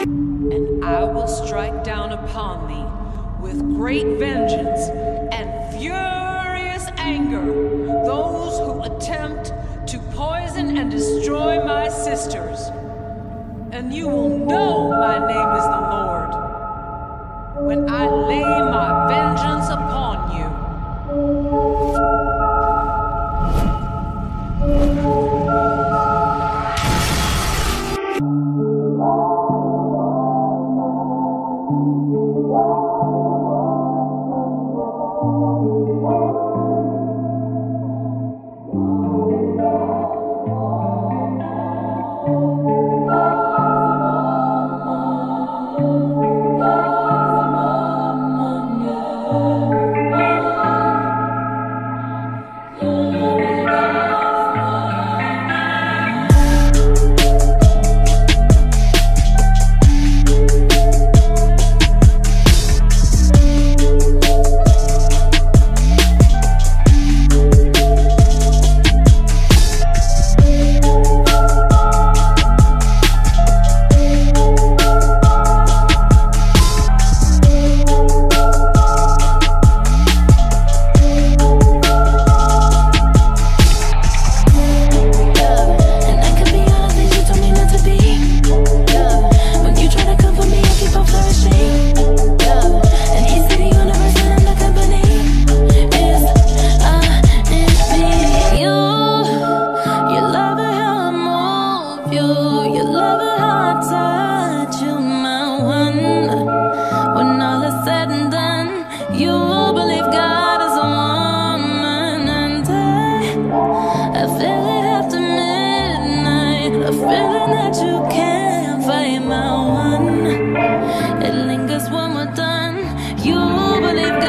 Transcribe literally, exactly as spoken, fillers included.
And I will strike down upon thee with great vengeance and furious anger those who attempt to poison and destroy my sisters. And you will know my name is the Lord when I lay my vengeance upon you. One more done. You believe